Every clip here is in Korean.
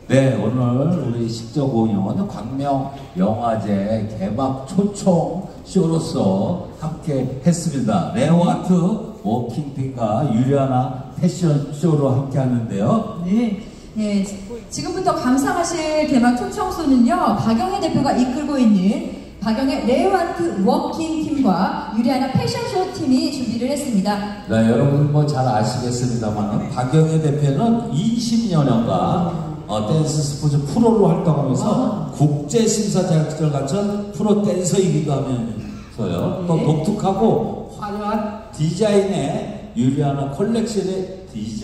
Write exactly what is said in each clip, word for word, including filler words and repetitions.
네, 오늘 우리 십조 공연 광명 영화제 개막 초청 쇼로서 함께 했습니다. 레오아트 워킹팀과 유리아나 패션 쇼로 함께 하는데요. 네. 네, 지금부터 감상하실 개막 초청소는요, 박영애 대표가 이끌고 있는 박영애 레오아트 워킹 팀과 유리아나 패션쇼 팀이 준비를 했습니다. 네, 여러분 뭐 잘 아시겠습니다만 박영애 대표는 이십 년여간 어, 댄스 스포츠 프로로 활동하면서 아. 국제 심사 자격증을 갖춘 프로 댄서이기도 하면서요. 네. 또 독특하고 화려한 디자인의 유리아나 컬렉션의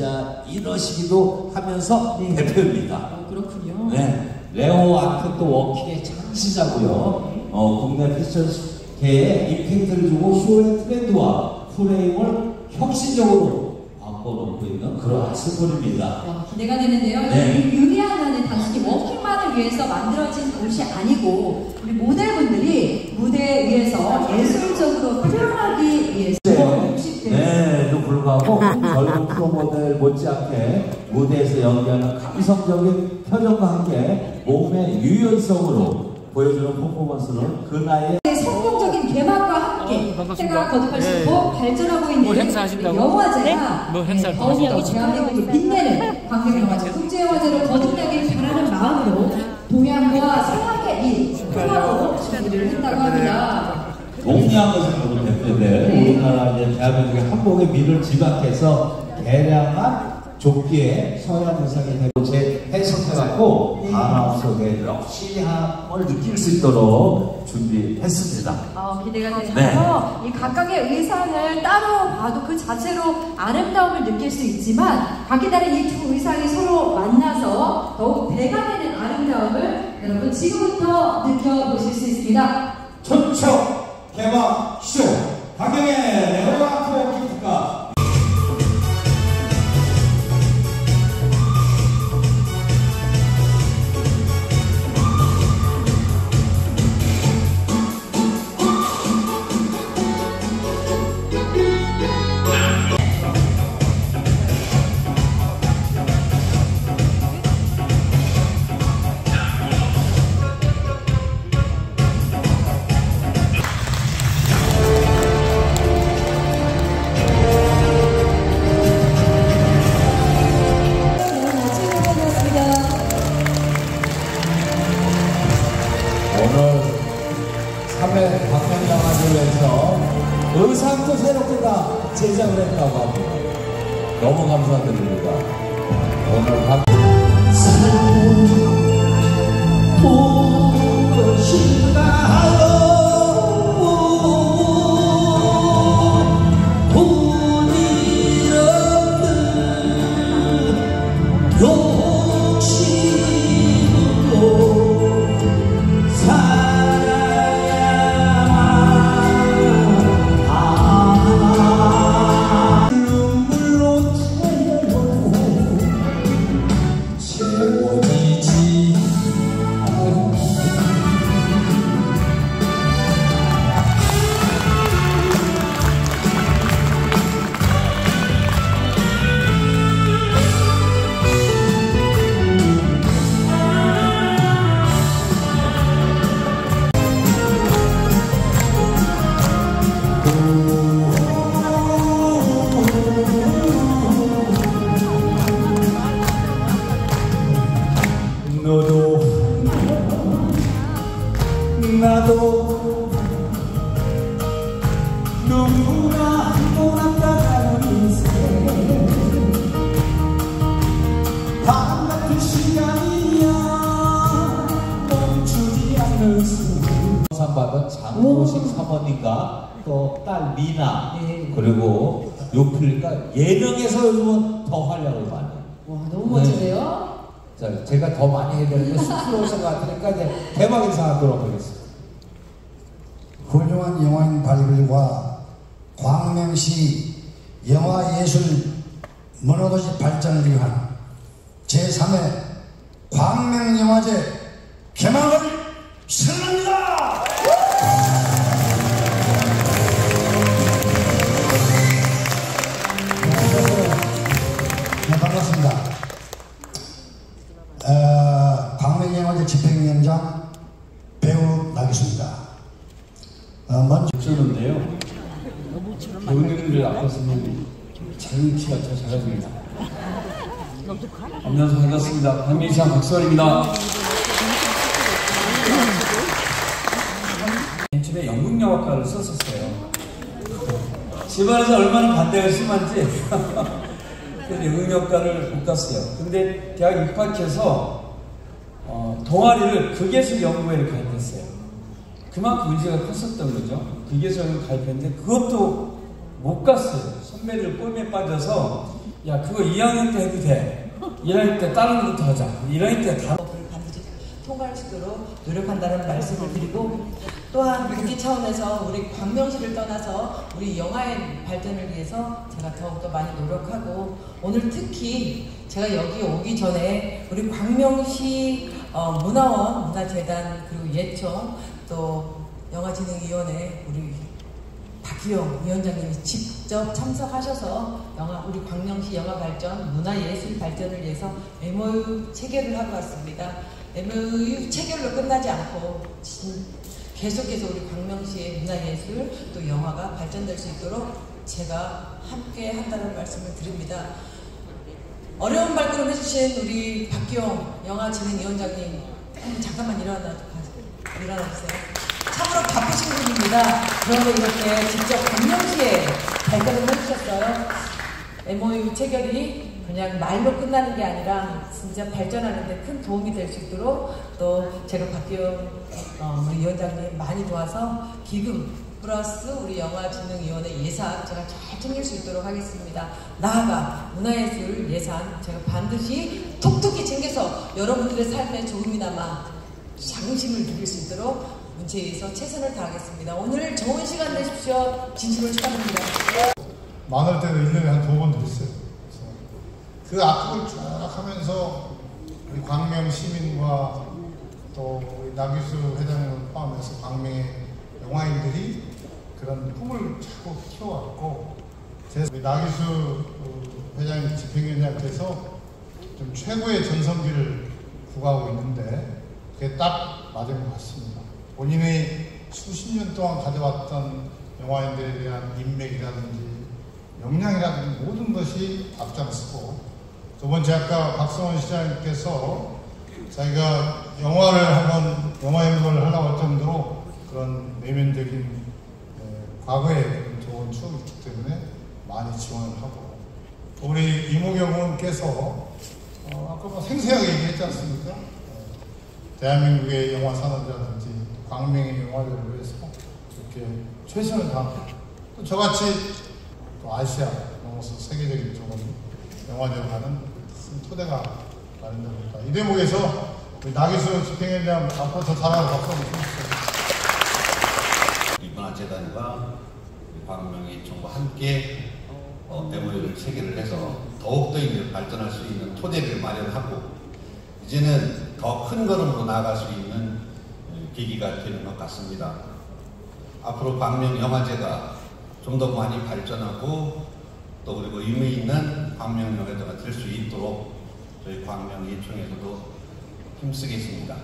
디자이너시기도 하면서 네. 대표입니다. 어, 그렇군요. 네, 레오아트 또 워킹의 창시자고요. 네. 어, 국내 패션계에 임팩트를 주고 쇼의 트렌드와 프레임을 혁신적으로 바꿔놓고 있는 그런 스토리입니다. 와, 기대가 되는데요. 네. 유리아나는 단순히 워킹만을 위해서 만들어진 옷이 아니고 우리 모델분들이 무대 위에서 예술적으로 표현하기 위해서 네, 네, 또 불구하고 젊은 프로모델 못지않게 무대에서 연기하는 감성적인 표정과 함께 몸의 유연성으로 보여주는 퍼포먼스는 그 나이에 성공적인 개막과 함께 어, 해가 거듭할 수 있고 네. 발전하고 있는 뭐 행사하신다고? 영화제가 네? 뭐 행사를 더욱더 대한민국을 빛내는 광명영화제 국제영화제로 거듭나길 바라는 마음으로 동양과 서양의 이 평화로 준비를 했다고 합니다. 동양 것을 보는 대표인데 네. 우리나라 이제 대한민국의 한복의 미를 지각해서 개량한 조끼에 서양 의상이 되고 제 해석해갖고 네. 바람 속에 럭시함을 느낄 수 있도록 준비했습니다. 어, 기대가 되셔서 네. 이 각각의 의상을 따로 봐도 그 자체로 아름다움을 느낄 수 있지만 각기 다른 이 두 의상이 서로 만나서 더욱 배가 되는 아름다움을 여러분 지금부터 느껴보실 수 있습니다. 초청 개막 쇼 박영애 레오아트 워킹팀과 오늘 삼 회 광명영화제에서 의상도 새롭게 다 제작을 했다고 합니다. 너무 감사드립니다. 오늘 박 보고 싶나요? 본일 없는 욕심으로 너도 나도 누구나 몰았다가는 인생 바람 같은 시간이야 멈추지 않는 상 받은 장호식 사모님과 또 딸 미나 네. 그리고 요플리가 예능에서 요즘은 더 활약을 많이 해요. 와 너무 멋지네요. 자, 제가 더 많이 해야 되는데 쑥스러워서 같으니까 이제 대박 인사하도록 하겠습니다. 훌륭한 영화인 발굴과 광명시 영화예술 문화도시 발전을 위한 제삼 회 광명영화제 개막을 선언합니다. 네, 반갑습니다. 어, 어, 먼저 저는데요, 배우님들 앞에서는 장치가 더 잘해줍니다. 안녕하세요. 반갑습니다. 한민상 박수원입니다. 맨 처음에 연극영화과를 썼었어요. 집안에서 얼마나 반대가 심한지 그래서 연극영화과를 못 갔어요. 근데 대학 입학해서 어, 동아리를 극예술 연구회에 가입했어요. 그만큼 의지가 컸었던 거죠. 극예술 가입했는데 그것도 못 갔어요. 선배들 꼴매에 빠져서 야 그거 이 학년 때 해도 돼. 일 학년 때 다른 것부터 하자. 일 학년 때 다 반드시 통과할 수 있도록 노력한다는 말씀을 드리고, 또한 국기 차원에서 우리 광명시를 떠나서 우리 영화의 발전을 위해서 제가 더욱더 많이 노력하고, 오늘 특히 제가 여기 오기 전에 우리 광명시 어, 문화원, 문화재단, 그리고 예청, 또 영화진흥위원회 우리 박기용 위원장님이 직접 참석하셔서 영화, 우리 광명시 영화 발전, 문화예술 발전을 위해서 엠오유 체결을 하고 왔습니다. 엠오유 체결로 끝나지 않고 계속해서 우리 광명시의 문화예술 또 영화가 발전될 수 있도록 제가 함께 한다는 말씀을 드립니다. 어려운 발걸음 해주신 우리 박기용 영화진흥위원장님, 잠깐만 일어나, 일어나주세요. 참으로 바쁘신 분입니다. 그런데 이렇게 직접 광명시에 발걸음을 해주셨어요. 엠오유 체결이 그냥 말로 끝나는 게 아니라 진짜 발전하는 데 큰 도움이 될 수 있도록, 또 제가 박기용 어, 우리 위원장님 많이 도와서 기금 플러스 우리 영화진흥위원회 예산 제가 잘 챙길 수 있도록 하겠습니다. 나아가 문화예술 예산 제가 반드시 톡톡히 챙겨서 여러분들의 삶에 조금이나마 자긍심을 누릴 수 있도록 문체위에서 최선을 다하겠습니다. 오늘 좋은 시간 되십시오. 진심으로 축하드립니다. 많을 때도 일 년에 한 두 번 됐어요. 그 앞을 쭉 하면서 우리 광명 시민과 또 우리 나기수 회장님을 포함해서 광명의 영화인들이 그런 꿈을 자꾸 키워왔고, 제 나기수 회장님 집행위원장께서 좀 최고의 전성기를 구가하고 있는데 그게 딱 맞은 것 같습니다. 본인의 수십 년 동안 가져왔던 영화인들에 대한 인맥이라든지 역량이라든지 모든 것이 앞장서고, 두 번째 아까 박성원 시장님께서 자기가 영화를 한번 영화 연구를 하려고 할 정도로 그런 내면적인 에, 과거에 좋은 추억이 있기 때문에 많이 지원을 하고, 우리 이모경 의원께서 어, 아까 뭐 생생하게 얘기했지 않습니까? 어, 대한민국의 영화 산업이라든지 광명의 영화를 위해서 이렇게 최선을 다합니다. 또 저같이 또 아시아 넘어서 세계적인 좋은 영화제로 가는 큰 토대가 마련됩니다. 이 대목에서 우리 나기수 집행위원장 앞으로 더 잘하고 박수 한번 주십시오. 문화재단과 광명의 정부와 함께 어, 엠오유를 체결을 해서 더욱더 발전할 수 있는 토대를 마련하고, 이제는 더 큰 걸음으로 나아갈 수 있는 계기가 되는 것 같습니다. 앞으로 광명 영화제가 좀 더 많이 발전하고 또 그리고 의미 있는 광명 영화제가 될 수 있도록 저희 광명 예총에서도 힘쓰겠습니다.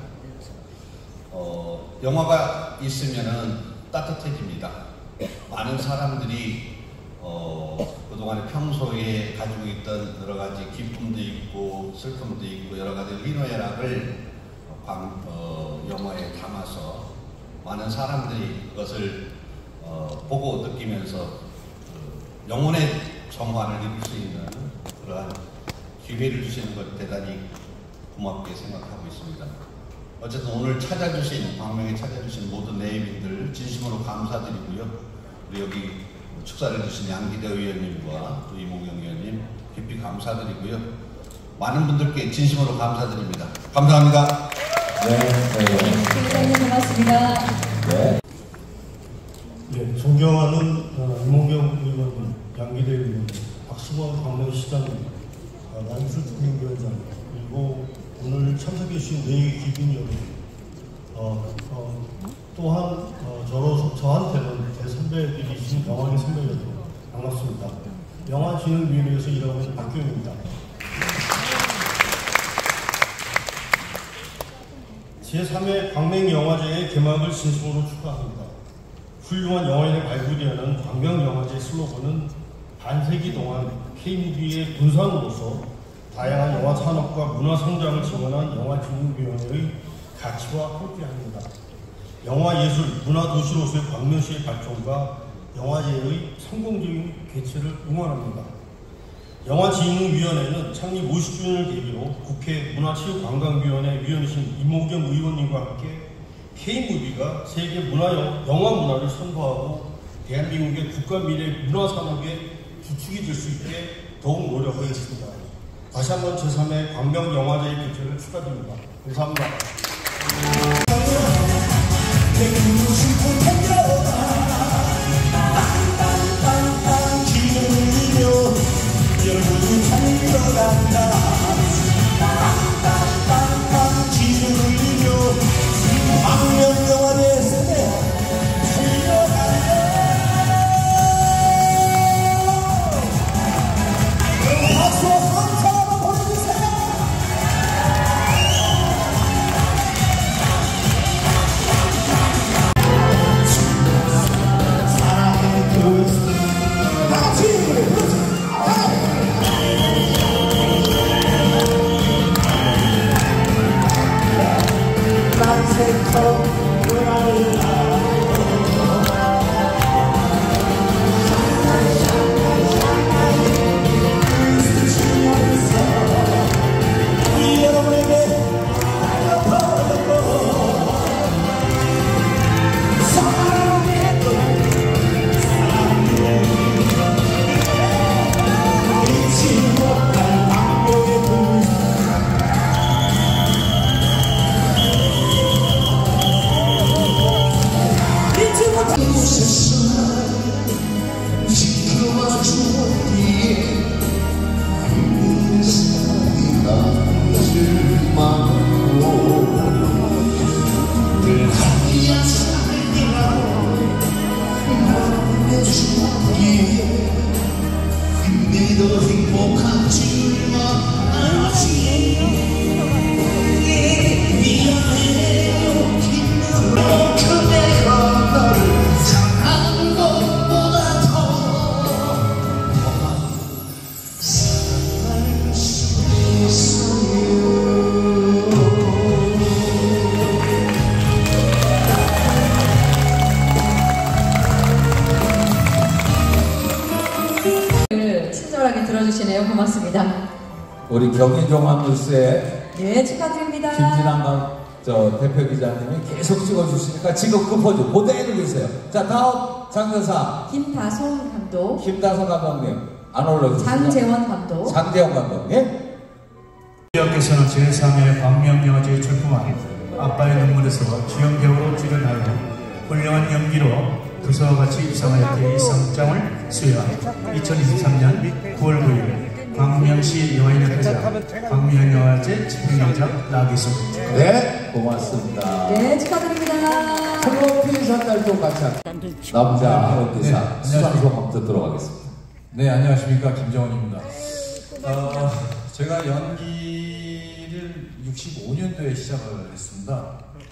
어, 영화가 있으면은 따뜻해집니다. 많은 사람들이 어, 그동안에 평소에 가지고 있던 여러 가지 기쁨도 있고 슬픔도 있고 여러 가지 희노애락을 광, 어, 영화에 담아서 많은 사람들이 그것을 어, 보고 느끼면서 그 영혼의 정화를 이룰 수 있는 그러한 기회를 주시는 것 대단히 고맙게 생각하고 있습니다. 어쨌든 오늘 찾아주신, 광명에 찾아주신 모든 내빈들 진심으로 감사드리고요. 우리 여기 축사를 주신 양기대 의원님과 또 이모경 의원님 깊이 감사드리고요. 많은 분들께 진심으로 감사드립니다. 감사합니다. 네, 네. 회장님 고맙습니다. 네. 네, 존경하는 어, 이모경 의원, 양기대 의원, 박수원 광명시장, 어, 나기수 집행위원장, 그리고 오늘 참석해 주신 네 기빈 여러분, 어, 어, 또한 어, 저로, 저한테는 제 선배들이신 영화계 선배 여러분, 반갑습니다. 영화진흥위원회에서 일하고 있는 박기용입니다. 제삼 회 광명영화제의 개막을 진심으로 축하합니다. 훌륭한 영화인의 발굴이라는 광명영화제 슬로건은 반세기 동안 K무비의 분산으로서 다양한 영화 산업과 문화 성장을 지원한 영화진흥위원회의 가치와 함께합니다. 영화예술, 문화도시로서의 광명시의 발전과 영화제의 성공적인 개최를 응원합니다. 영화진흥위원회는 창립 오십 주년을 계기로 국회 문화체육관광위원회 위원이신 이모경 의원님과 함께 K무비가 세계 문화 영화 문화를 선도하고 대한민국의 국가 미래 문화 산업의 주축이 될 수 있게 더욱 노력하겠습니다. 다시 한번 제삼회 광명영화제의 개최를 축하드립니다. 감사합니다. 여러분이 달려간다. 빵빵빵빵 기를 울리며 광명영화제 세대 달려간다. 그럼 박수 한번 한번 보내주세요. 사랑의 그 다같이 부르자. 들어주시네요. 고맙습니다. 우리 경희종합뉴스에 네, 축하드립니다. 김진환 저 대표 기자님이 계속 찍어주시니까 지금 급포즈 그대로 계세요. 자, 다음 장면사 김다솜 감독, 김다솜 감독님 안 올라주시죠? 장재원 감독, 장재원 감독님. 께서는 제삼회 광명영화제에 출품한 아빠의 눈물에서 주연 배우로 출연하여 훌륭한 연기로 부서와 같이 입상하였기에 이 상장을 수여한 이천이십삼년 구월 구일 광명시 영화인협회장 광명영화제 집행위원장 나기수. 네, 고맙습니다. 네, 축하드립니다. 트로피 전달도 같이 남자 연기사 네, 수상소감부터 들어가겠습니다. 네, 안녕하십니까, 김정원입니다. 어, 제가 연기를 육십오년도에 시작을 했습니다.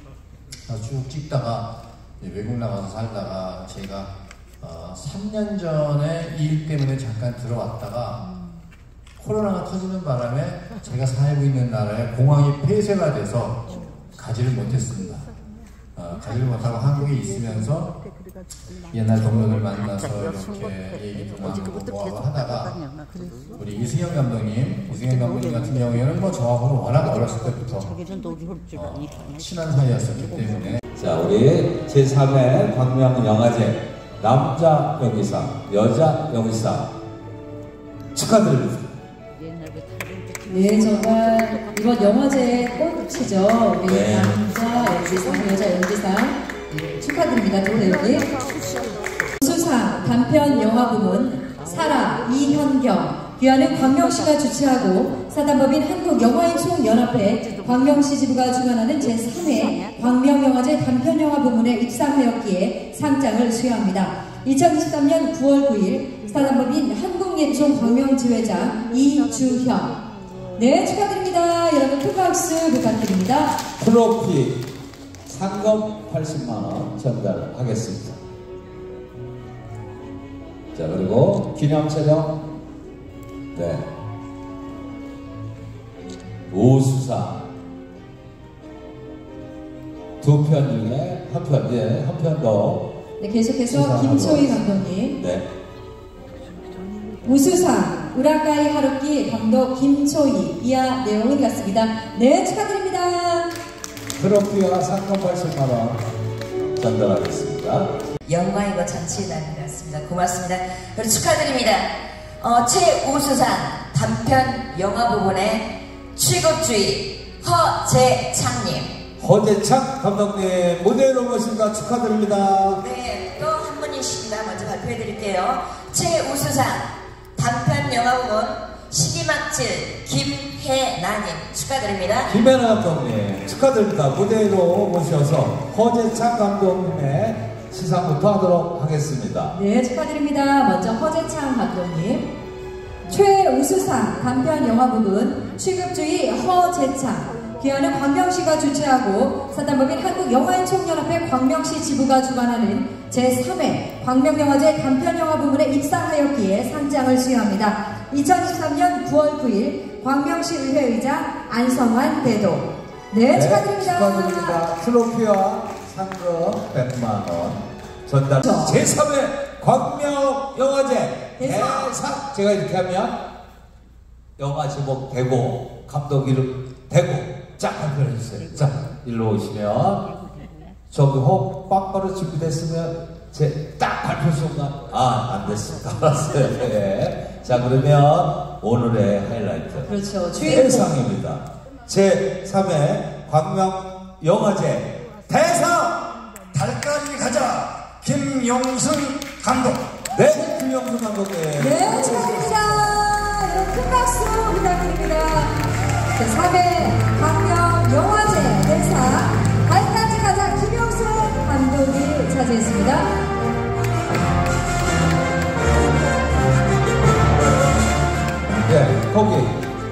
쭉 찍다가 외국 나가서 살다가 제가 어, 삼 년 전에 일 때문에 잠깐 들어왔다가 코로나가 터지는 바람에 제가 살고 있는 나라에 공항이 폐쇄가 돼서 가지를 못했습니다. 어, 가지를 못하고 한국에 있으면서 옛날 동료들 만나서 이렇게 얘기도 나누고 뭐하고 하다가 우리 이승현 감독님, 이승현 감독님 같은 경우에는 뭐 저하고 워낙 어렸을 때부터 어, 친한 사이였었기 때문에. 자, 우리 제삼회 광명영화제 남자 연기상, 여자 연기상 축하드립니다. 네, 정말 이번 영화제의 꽃이죠. 우리 네. 남자 연기상, 여자 연기상 네, 축하드립니다. 두 배우님. 수상 단편 영화 부문 사라 이현경, 귀하는 광명시가 주최하고 사단법인 한국영화인총연합회 광명시 지부가 주관하는 제삼회 광명영화제 단편영화 부문에 입상하였기에 상장을 수여합니다. 이천이십삼년 구월 구일 사단법인 한국예총 광명지회장 이주형. 네, 축하드립니다. 여러분 큰 박수 부탁드립니다. 트로피 상금 팔십만 원 전달하겠습니다. 자, 그리고 기념 촬영. 네. 우수상. 두 편 중에 한 편, 예, 한 편 더. 네, 계속해서 김초희 감독님. 네. 우수상 우라카이 하루키 감독 김초희. 이하 내용은 같습니다. 네, 축하드립니다. 트로피와 상금 팔십만 원 전달하겠습니다. 영광이고 잔치의 날인 것 같습니다. 고맙습니다. 그리고 축하드립니다. 어, 최우수상 단편 영화 부분의 취급주의 허재창님. 허재창 감독님 무대로 모십니다. 축하드립니다. 네, 또 한 분이십니다. 먼저 발표해 드릴게요. 최우수상 단편 영화 부분 십이막칠 김혜나님 축하드립니다. 김혜나 감독님 축하드립니다. 무대로 모셔서 허재창 감독님의 시상부터 하도록 하겠습니다. 네, 축하드립니다. 먼저 허재창 감독님. 최우수상 단편 영화 부분 취급주의 허재창. 기아는 광명시가 주최하고 사단법인 한국영화인총연합회 광명시 지부가 주관하는 제삼 회 광명영화제 단편영화 부문에 입상하였기에 상장을 수여합니다. 이천이십삼 년 구월 구일 광명시 의회 의장 안성환 대도. 네, 네, 축하드립니다. 축하드립니다. 트로피와 상금 백만 원 전달. 제삼 회 광명영화제 대상. 제가 이렇게 하면 영화 제목 대고 감독 이름 대고 쫙 발표해 주세요. 자, 일로 오시면 저기 호흡 빵빠로 준비됐으면 제 딱 발표 순간 아, 안 됐습니다. 알았어요. 네. 자, 그러면 오늘의 하이라이트. 그렇죠. 대상입니다. 제삼 회 광명영화제 대상 달까지 가자 김용순 감독. 네, 김용순 감독님. 네, 축하드립니다. 여러분 큰 박수 부탁드립니다. 제삼 회 광명영화제 대상 달까지 가자 김용순 감독이 차지했습니다. 네, 거기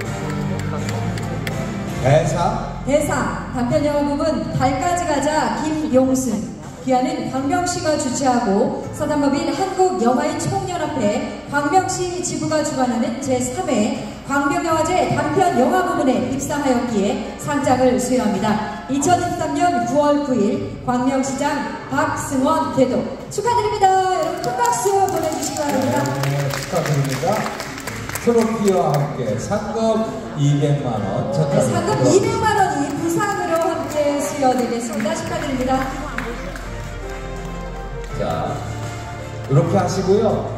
대상 대상 단편영화 부분 달까지 가자 김용순. 기아는 광명시가 주최하고 사단법인 한국영화인총연합회 광명시 지부가 주관하는 제삼 회 광명영화제 단편 영화 부문에 입상하였기에 상장을 수여합니다. 이천이십삼 년 구월 구일 광명시장 박승원 대도 축하드립니다. 여러분 큰 박수 보내주시기 바랍니다. 네, 축하드립니다. 트로피와 함께 상금 이백만 원 네, 전달합니다. 상금 이백만 원이 부상으로 함께 수여되겠습니다. 축하드립니다. 자, 이렇게 하시고요.